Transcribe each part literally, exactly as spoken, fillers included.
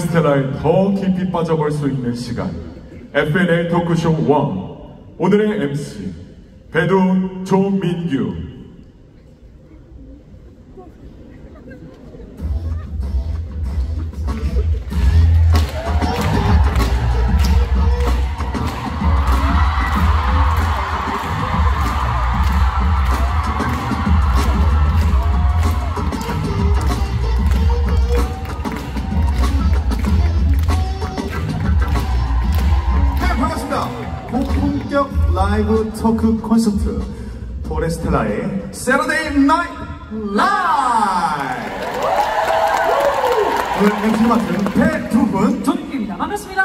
스텔라에 더 깊이 빠져볼 수 있는 시간 에프엔엘 토크쇼 일 오늘의 엠씨 배두 조민규. 고품격 라이브 토크 콘서트 포레스텔라의 Saturday Night Live. 오늘 엠씨 맡은 배두분 조민규입니다. 반갑습니다.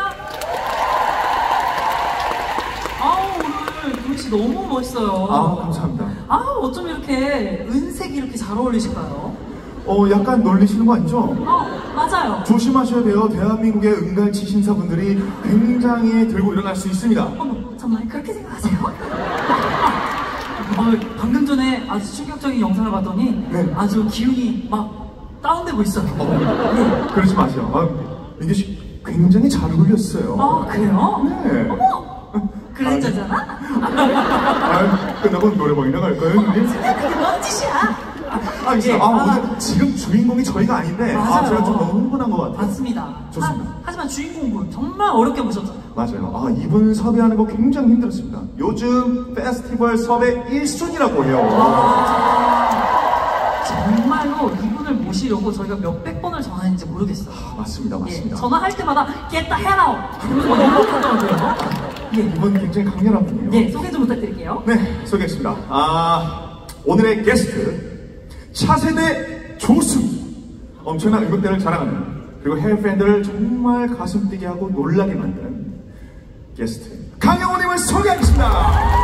아우 오늘 도희씨 너무 멋있어요. 아 감사합니다. 아우 어쩜 이렇게 은색이 이렇게 잘 어울리실까요? 어 약간 놀리시는 거 아니죠? 어 맞아요. 조심하셔야 돼요. 대한민국의 은갈치 신사분들이 굉장히 들고 일어날 수 있습니다. 어머 정말 그렇게 생각하세요? 어, 방금 전에 아주 충격적인 영상을 봤더니 네. 아주 기운이 막 다운되고 있어요. 어, 네. 그러지 마세요. 아, 민규 씨 굉장히 잘 어울렸어요. 아 그래요? 네. 어머 그랬잖아. 아, 끝나고 노래방이나 갈까요? 그게 뭔 짓이야? 아, 예, 아, 아, 오늘 지금 주인공이 저희가 아닌데 맞아요. 아, 제가 좀 너무 흥분한 것 같아요. 맞습니다. 좋습니다. 하, 하지만 주인공분 정말 어렵게 모셨잖아요. 맞아요. 아, 이분 섭외하는 거 굉장히 힘들었습니다. 요즘 페스티벌 섭외 일 순위라고 해요. 정말로 이분을 모시려고 저희가 몇백 번을 전화했는지 모르겠어요. 아, 맞습니다, 맞습니다. 예, 전화할 때마다 Get the hell out! 이렇게 하더라고요. 예. 이분 굉장히 강렬한 분이에요. 예, 소개 좀 부탁드릴게요. 네, 소개했습니다. 아, 오늘의 게스트 차세대 조수, 엄청난 음악대를 자랑하는, 그리고 해외 팬들을 정말 가슴 뛰게 하고 놀라게 만드는 게스트 강영호님을 소개하겠습니다.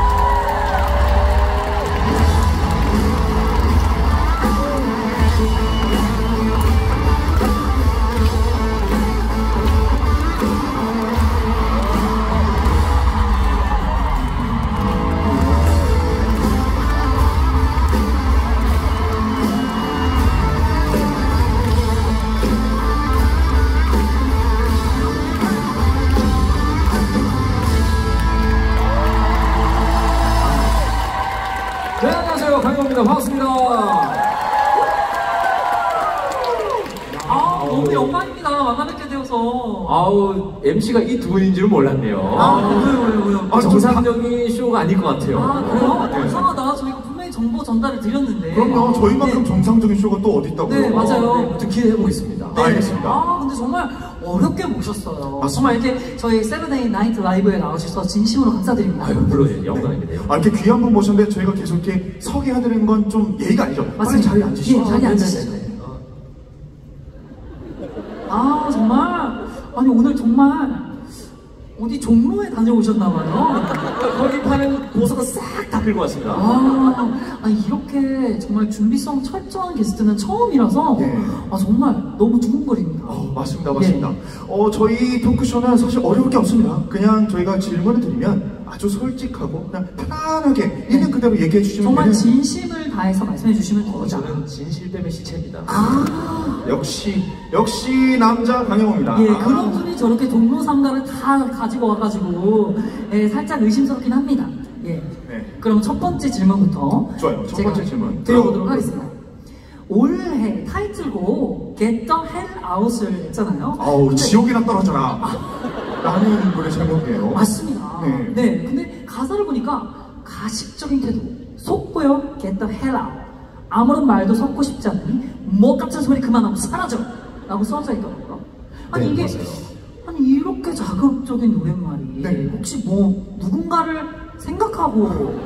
네, 안녕하세요. 강영호입니다. 반갑습니다. 아, 너무 영광입니다. 만나 뵙게 되어서. 아우, 엠씨가 이 두 분인 줄은 몰랐네요. 아, 왜요, 왜요, 왜요? 아, 정상적인 쇼가 아닐 것 같아요. 아, 그래요? 이상하다. 저희가 분명히 정보 전달을 드렸는데. 그럼요, 저희만큼 네. 정상적인 쇼가 또 어디 있다고요? 네, 맞아요. 네, 부터 기대해보겠습니다. 네. 알겠습니다. 아, 근데 정말 어렵게 모셨어요. 맞습니다. 정말 이렇게 저희 세븐데이 나이트 라이브에 나오셔서 진심으로 감사드립니다. 아유, 물론 영광입니다. 아, 이렇게 귀한 분 모셨는데 저희가 계속 이렇게 서게 해드리는 건 좀 예의가 아니죠? 빨리 맞습니다. 자리에 앉으시죠. 예, 자리에 앉으시죠. 아, 정말. 아니, 오늘 정말 어디 종로에 다녀오셨나봐요. 거기 파는 고서가 싹 다 긁고 왔습니다. 아, 아니, 이렇게 정말 준비성 철저한 게스트는 처음이라서 네. 아, 정말 너무 두근거립니다. 어, 맞습니다, 맞습니다. 예. 어, 저희 토크쇼는 사실 어려울 게 없습니다. 그냥 저희가 질문을 드리면 아주 솔직하고 그냥 편안하게 있는 그대로 얘기해 주시면 정말 되는. 진심을 다해서 말씀해 주시면 어, 됩니다. 저는 진실뱀의 시체입니다. 아, 역시 역시 남자 강영호입니다. 예, 아. 그런 분이 저렇게 동료 상가를 다 가지고 와가지고 예, 살짝 의심스럽긴 합니다. 예. 네. 그럼 첫 번째 질문부터 좋아요. 첫 제가 번째 질문 드려보도록 하겠습니다. 올해 타이틀곡 Get the Hell Out을 했잖아요. 아우, 근데- 지옥이나 떨어져라 라는 노래 제목이에요. 맞습니다. 네. 네. 근데 가사를 보니까 가식적인 태도, 속보여 Get the Hell Out. 아무런 말도 섞고 싶지 않으니 뭐 같은 소리 그만하고 사라져 라고 써져 있더라고요. 아니 네, 이게 맞아요. 아니 이렇게 자극적인 노랫말이 네. 혹시 뭐 누군가를 생각하고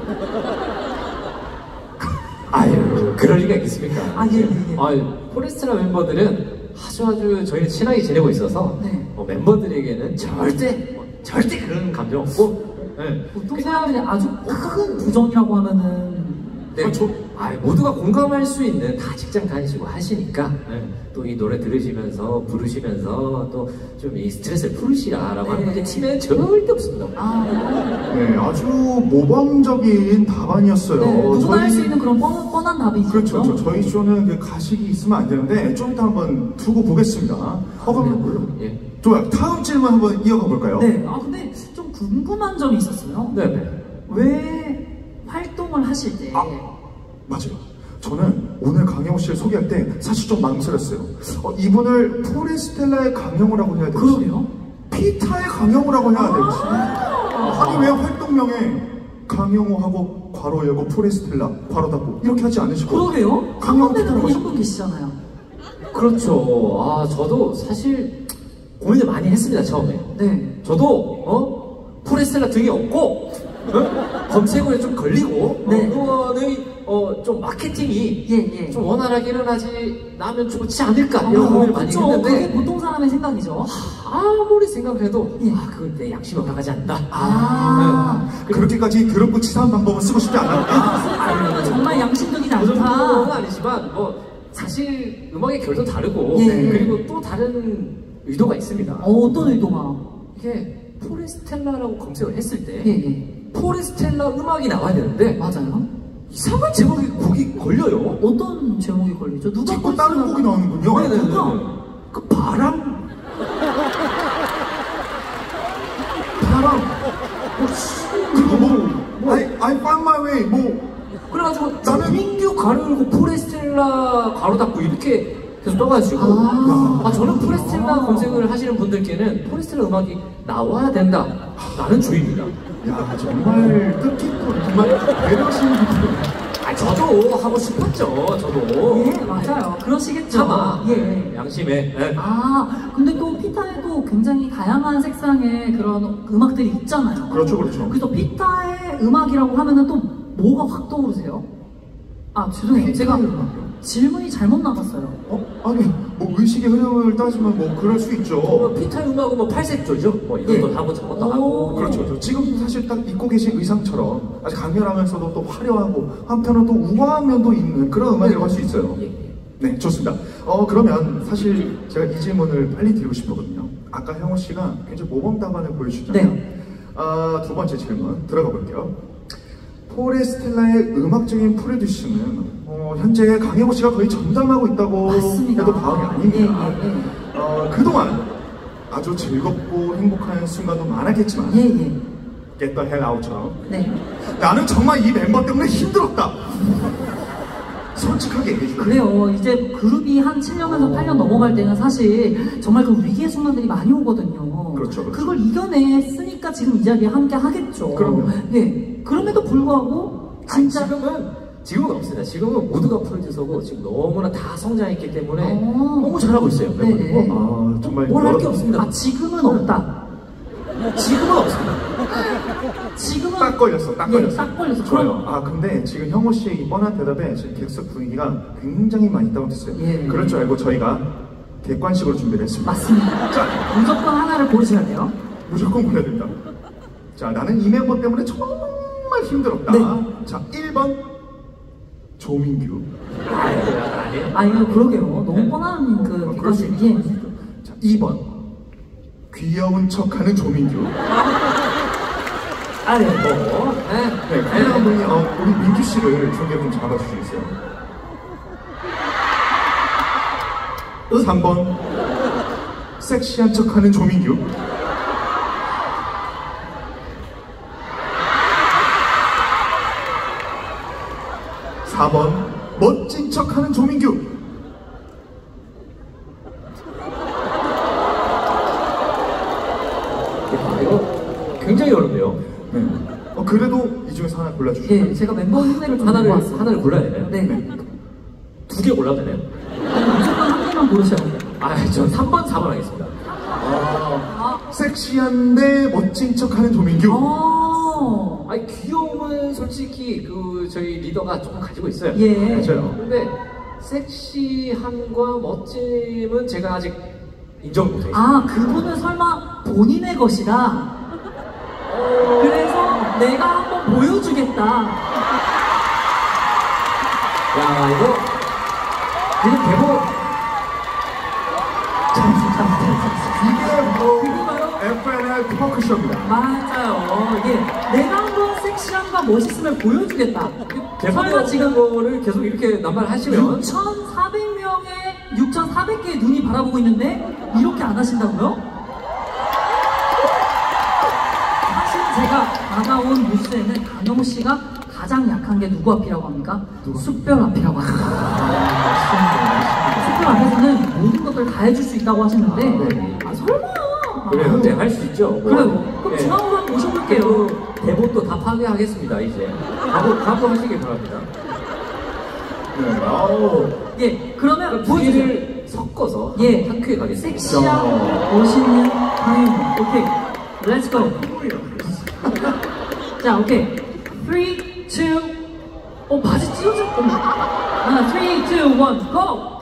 아유, 그럴 리가 있겠습니까? 아, 예, 예, 예. 아유, 포레스트라 멤버들은 아주 아주 저희는 친하게 지내고 있어서 네. 어, 멤버들에게는 절대 뭐, 절대 그런 감정 없고 네. 보통 사람들이 아주 큰 부정이라고 하면은 네, 아, 저- 아, 모두가 공감할 수 있는 다 직장 다니시고 하시니까 또 이 노래 들으시면서 부르시면서 또 좀 이 스트레스를 풀으시라라고 하는 거지 팀에는 절대 없습니다. 아, 네, 아주 모범적인 답안이었어요. 네, 누구나 저희- 할 수 있는 그런 뻔, 뻔한 답이죠. 그렇죠. 저, 저희 쇼는 그 가식이 있으면 안 되는데 좀 이따 한번 두고 보겠습니다. 어, 그럼 예. 좋아요. 다음 질문 한번 이어가 볼까요? 네, 아 근데 좀 궁금한 점이 있었어요. 네, 네. 왜 활동을 하실 때 아, 맞아요. 저는 오늘 강영호 씨를 소개할 때 사실 좀 망설였어요. 어, 이분을 포레스텔라의 강영호라고 해야 될지, 그러게요. 피타의 강영호라고 해야 될지. 아니 왜 활동명에 강영호하고 괄호 열고 포레스텔라 괄호 닫고 이렇게 하지 않으시고? 그러게요? 강영호 한번에는 피타라고 이런 하시고. 분 계시잖아요. 그렇죠. 아, 저도 사실 고민을 많이 했습니다, 처음에. 네. 저도, 어? 포레스텔라 등이 없고, 어? 검색어에 좀 걸리고, 네. 어, 응원의, 어, 좀 마케팅이 예, 예. 좀 원활하게 일어나지, 나면 좋지 않을까, 이런 고민을 많이 그쵸. 그게 했는데, 보통 사람의 생각이죠. 아무리 생각을 해도, 예. 아, 그건 내 양심에 가지 않는다. 아, 그렇게까지 더럽고 치사한 방법은 쓰고 싶지 않았다. 아, 정말 양심적이지 그 정도는 않다. 아니지만, 뭐, 사실 음악의 결도 다르고, 예. 그리고 또 다른 의도가 있습니다. 어, 어떤 의도가? 이게 포레스텔라라고 검색을 했을 때, 예, 예. 포레스텔라 음악이 나와야 되는데, 맞아요. 이상한 제목이 곡이 걸려요. 어떤 제목이 걸리죠? 누가 자꾸 다른 포레스텔라- 곡이 나오는군요. 네네네. 누가? 그 바람. 바람. 그리고 뭐, I, I found my way. 뭐, 그래가지고 나는- 민규 가로 열고 포레스텔라 가로 닫고 이렇게 계속 떠가지고 아. 아, 저는 포레스텔라 아. 검색을 하시는 분들께는 포레스텔라 음악이 나와야 된다 라는 주의입니다. 야, 정말 뜻깊고 정말 배려하시는 분들. 아, 저도 하고 싶었죠. 저도. 예, 맞아요. 그러시겠죠. 차마 예. 양심에. 예. 아, 근데 또 피타에도 굉장히 다양한 색상의 그런 음악들이 있잖아요. 그렇죠, 그렇죠. 그래서 피타의 음악이라고 하면은 또 뭐가 확 떠오르세요? 아, 죄송해요. 제가 음악이요? 질문이 잘못 나갔어요. 어? 아니, 뭐 의식의 흐름을 따지면 뭐 그럴 수 있죠. 뭐 피타 음악은 뭐 팔색조죠. 뭐 이것도 예. 하고 저것도 오. 하고. 그렇죠. 그렇죠. 지금 사실 딱 입고 계신 의상처럼 아주 강렬하면서도 또 화려하고 한편으로 또 우아한 면도 있는 그런 음악이라고 할 수 있어요. 예, 예. 네, 좋습니다. 어, 그러면 사실 제가 이 질문을 빨리 드리고 싶거든요. 아까 형호 씨가 굉장히 모범 답안을 보여주셨잖아요. 네. 아, 두 번째 질문 들어가 볼게요. 포레스텔라의 음악적인 프로듀싱은 어, 현재 강영호 씨가 거의 전담하고 있다고 맞습니다. 해도 과언이 아닙니다. 예, 예, 예. 어, 그동안 아주 즐겁고 행복한 순간도 많았겠지만 예, 예. Get the hell out처럼 네. 나는 정말 이 멤버 때문에 힘들었다. 솔직하게 얘기해 주세요. 그래요. 이제 그룹이 한 칠 년에서 팔 년 넘어갈 때는 사실 정말 그 위기의 순간들이 많이 오거든요. 그렇죠, 그렇죠. 걸 이겨냈으니까 지금 이 자리에 함께 하겠죠. 그럼요. 네. 그럼에도 불구하고 아니, 진짜 지금은 지금은 없습니다. 지금은 모두가 프로듀서고 지금 너무나 다 성장했기 때문에 어. 너무 잘하고 있어요. 네네. 멤버들이. 아, 정말 뭘 할 게 여러- 없습니다. 아, 지금은 없다. 지금은 없습니다. 지금은 딱 걸렸어, 딱 예, 걸렸어. 딱 걸렸어. 좋아요. 그럼- 아, 근데 지금 형호 씨의 이 뻔한 대답에 지금 객석 분위기가 굉장히 많이 다운됐어요. 예. 그럴 줄 알고 저희가 객관식으로 준비를 했습니다. 맞습니다. 자, 무조건 하나를 고르셔야 돼요. 무조건 보내야 된다. 자, 나는 이 멤버 때문에 정말 힘들었다. 네. 자, 일 번 조민규. 아니에요. 아, 이거 그러게요. 너무 네. 뻔한 그 어, 그럴 수 객관식. 있죠. 예. 자, 이 번 귀여운 척하는 조민규. 아니 뭐. 네. 네, 다양한 분이 어, 우리 민규 씨를 중계 좀 잡아주시겠어요? 삼 번 섹시한 척하는 조민규. 사 번 멋진 척하는 조민규. 야, 이거 굉장히 어렵네요. 네. 어, 그래도 이 중에서 하나 골라주시죠. 예, 제가 멤버 흉내를 좀 하나를 모았어요. 하나를 골라야 되나요? 네. 두 개 골라도 되나요? 무조건 한 개만 고르셔야 돼요. 아, 전 삼 번, 사 번 하겠습니다. 아, 섹시한데 멋진 척하는 조민규. 어. 아니 귀여움은 솔직히 그 저희 리더가 조금 가지고 있어요. 예. 맞아요. 근데 섹시함과 멋짐은 제가 아직 인정을 못해요. 아, 그분은 설마 본인의 것이다. 그래서 내가 한번 보여주겠다. 야, 이거, 이거 대본. 이게 바로 에프엔엘 토크쇼입니다. 맞아요. 이게 내가 한번 섹시함과 멋있음을 보여주겠다. 대본에 지금 거를 계속 이렇게 남발하시면 육천사백 명의 육천사백 개의 눈이 바라보고 있는데 이렇게 안 하신다고요? 사실 제가 다가온 뉴스에는 강영호 씨가 가장 약한 게 누구 앞이라고 합니까? 숯별 앞이라고 합니다. 숯별 앞에서는 모든 것들 다 해줄 수 있다고 하시는데 아 설마 그래요, 네, 할 수 있죠. 뭐. 그래요. 그럼 네. 중앙으로 한번 모셔볼게요. 대본도 다 파괴하겠습니다, 이제. 각오, 각오하시길 바랍니다. 네, 아우. 예, 그러면 두 보여주세요. 개를 섞어서 예, 한 큐에 가겠습니다. 섹시하고 멋있는 강영호. 오케이, 렛츠 고. 자, 오케이. 삼, 이, 어, 바지 찢어질 거네. 하나, 삼, 이, 일, 고!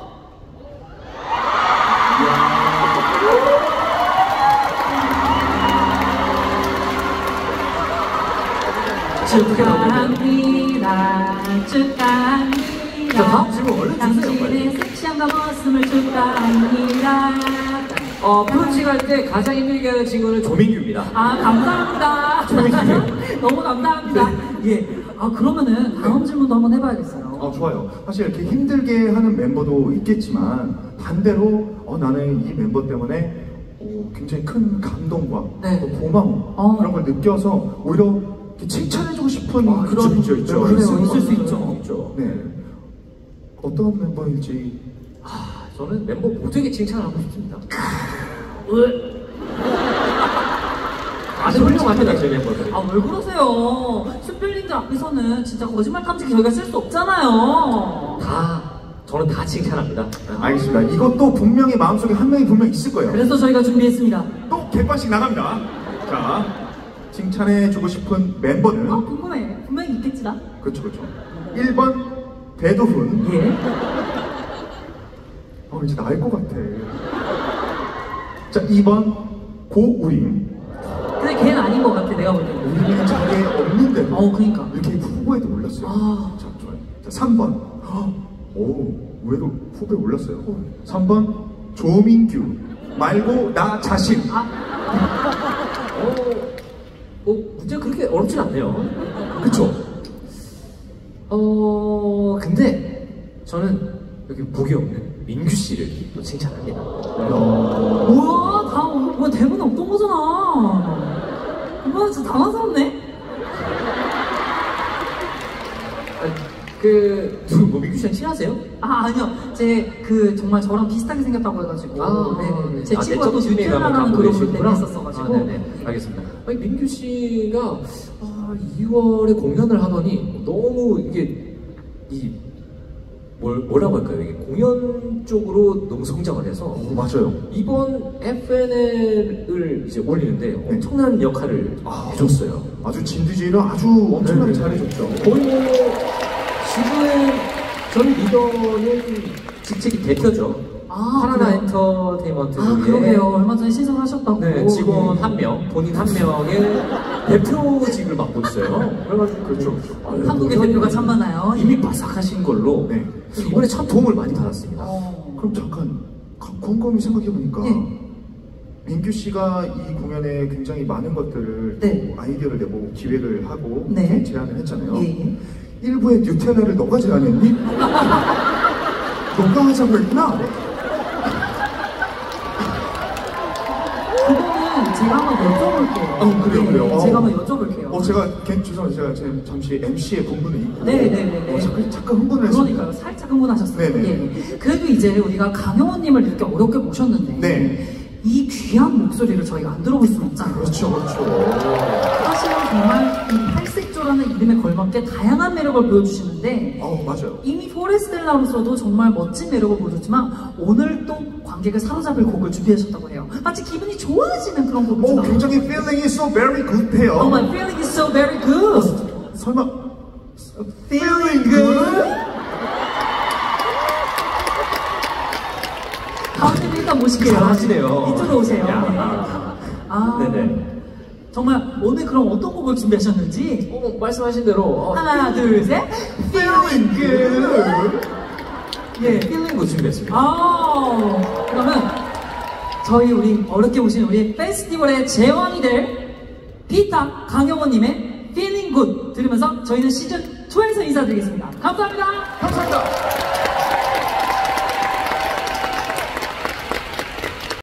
축하합니다. 축하합니다. 자, 다음 질문 얼른 주세요, 당신의 빨리. 섹시함과 멋있음을 축하합니다. 어, 프로칙 할 때 가장 힘들게 하는 친구는 조민규입니다. 아, 감사합니다. 너무 감사합니다. 예. 아, 그러면은 다음 질문도 한번 해봐야겠어요. 어, 좋아요. 사실 이렇게 힘들게 하는 member도 있겠지만 반대로 어, 나는 이 멤버 때문에 어, 굉장히 큰 감동과 네. 또 고마움 어. 그런 걸 느껴서 오히려 이렇게 칭찬해주고 싶은 아, 그런 있죠, 있죠, 있죠. 멤버가 그래요, 있을 수 있어요. 있죠. 있죠. 네. 어떤 멤버일지 아, 저는 멤버 모두에게 칭찬을 하고 싶습니다. 아주 훌륭합니다, 저희 멤버들. 아, 왜 그러세요? 숯별님들 앞에서는 진짜 거짓말 탐지기 저희가 쓸 수 없잖아요. 다, 저는 다 칭찬합니다. 알겠습니다. 이것도 분명히 마음속에 한 명이 분명 있을 거예요. 그래서 저희가 준비했습니다. 또 객관식 나갑니다. 자, 칭찬해주고 싶은 멤버는 아, 궁금해. 분명히 있겠지라. 그렇죠, 그렇죠. 일 번 배도훈. 예. 어, 이제 나을 것 같아. 자, 이 번 고우림. 근데 걔는 아닌 것 같아, 내가 볼 때는. 우리는 자리에 없는데도 어, 그니까. 이렇게 후보에도 올랐어요. 아. 자, 좋아요. 자, 삼 번. 헉, 오, 의외로 후보에 올랐어요. 삼 번 조민규. 말고 나 자신. 아, 어, 어, 문제가 그렇게 어렵진 않네요. 그쵸? 어, 근데 저는 여기 복이 없는 민규 씨를 또 칭찬합니다. 뭐야? 다, 뭐 대본에 없던 거잖아. 뭐야, 진짜 당황스럽네? 그, 두, 뭐 민규 씨랑 친하세요? 아, 아니요. 제 그 정말 저랑 비슷하게 생겼다고 해가지고. 아, 네네. 제 아, 친구가 또 내적 친밀감을 뉴텔라라는 갖고 그룹을 계시구나. 때문에 했었어가지고. 아, 네네. 알겠습니다. 아니, 민규 씨가 아, 이월에 공연을 하더니 너무 이게 이 뭘, 뭐라고 할까요? 이게 공연 쪽으로 너무 성장을 해서 오, 맞아요. 이번 에프엔엘을 이제 올리는데 엄청난 역할을 아. 해줬어요. 아주 진디제이를 아주 엄청나게 네. 잘해줬죠. 거의 뭐 지금 전 리더는 직책이 대표죠. 아, 파라나 그래요? 엔터테인먼트를 아, 위해 그러게요. 얼마 전에 신청하셨다고. 네, 직원 한 명, 본인 한 명의 대표직을 맡고 있어요. 그래가지고 그렇죠, 그렇죠. 아, 한국의 대표가 참 많아요. 이미 바삭하신 걸로 네. 이번에 참 도움을 많이 받았습니다. 어. 그럼 잠깐 가- 곰곰이 생각해보니까 네. 민규 씨가 이 공연에 굉장히 많은 것들을 네. 또 아이디어를 내고 기획을 하고 네. 제안을 했잖아요. 예, 예. 일부의 뉴텔라를 너가 제안했니? 너가 하자고 했구나? 그거는 제가 한번 여쭤볼게요. 어, 그래요, 네, 그래요. 어. 제가 한번 여쭤볼게요. 어, 제가, 걔, 죄송해요. 제가 지금 잠시 엠씨의 본분을 잊고. 네, 네, 네, 네. 어, 잠깐, 잠깐 흥분을 했습니다. 그러니까요. 살짝 흥분하셨어요. 네, 네. 예. 그래도 이제 우리가 강영호님을 이렇게 어렵게 모셨는데 네. 이 귀한 목소리를 저희가 안 들어볼 수는 없잖아요. 그렇죠, 그렇죠. 사실은 정말 이 팔색조라는 이름에 걸맞게 다양한 매력을 보여주시는데 어, 맞아요. 이미 포레스텔라로서도 정말 멋진 매력을 보여줬지만 오늘 또 관객을 사로잡을 곡을 준비하셨다고 해요. 마치 기분이 좋아지는 그런 곡을 오, 준비하셨다고. 굉장히 feeling is so very good 해요. Oh, my feeling is so very good. 설마, feeling good? 가운데 일단 모실게요. 잘하시네요. 이쪽으로 오세요. 야. 네. 아, 네네. 정말 오늘 그럼 어떤 곡을 준비하셨는지 어, 말씀하신 대로 어, 하나 둘셋 Feeling Good. 예. 필링 굿 준비했습니다. 아 그러면 저희 우리 어렵게 보신 우리 페스티벌의 제왕이 될 피타 강영호님의 Feeling Good 들으면서 저희는 시즌 이에서 인사드리겠습니다. 감사합니다. 감사합니다.